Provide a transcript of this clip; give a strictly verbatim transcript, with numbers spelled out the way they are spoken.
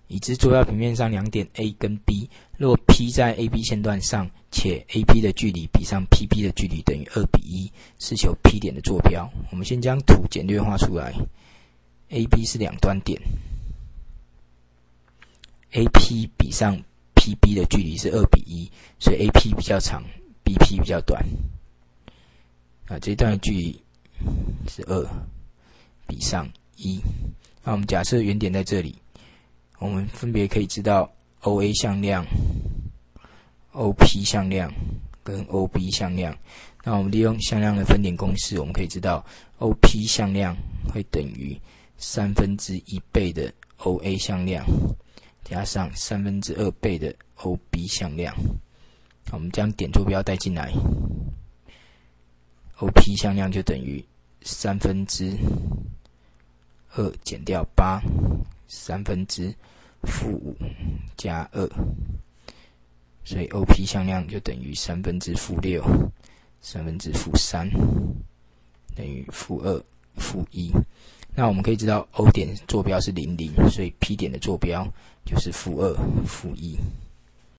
已知坐标平面上两点 A 跟 B， 若 P 在 A B 线段上，且 A P 的距离比上 P B 的距离等于二比一，是求 P 点的坐标。我们先将图简略画出来。A B 是两端点 ，A P 比上 P B 的距离是二比一，所以 A P 比较长 ，B P 比较短。啊，这一段的距离是二比上一。那我们假设原点在这里，我们分别可以知道 O A 向量、O P 向量跟 O B 向量。那我们利用向量的分点公式，我们可以知道 O P 向量会等于三分之一倍的 O A 向量加上三分之二倍的 O B 向量。我们将点坐标带进来 ，O P 向量就等于三分之二减掉八，三分之负五加二，所以 O P 向量就等于三分之负六，三分之负三等于负二负一。那我们可以知道 O 点坐标是零零，所以 P 点的坐标就是负二负一。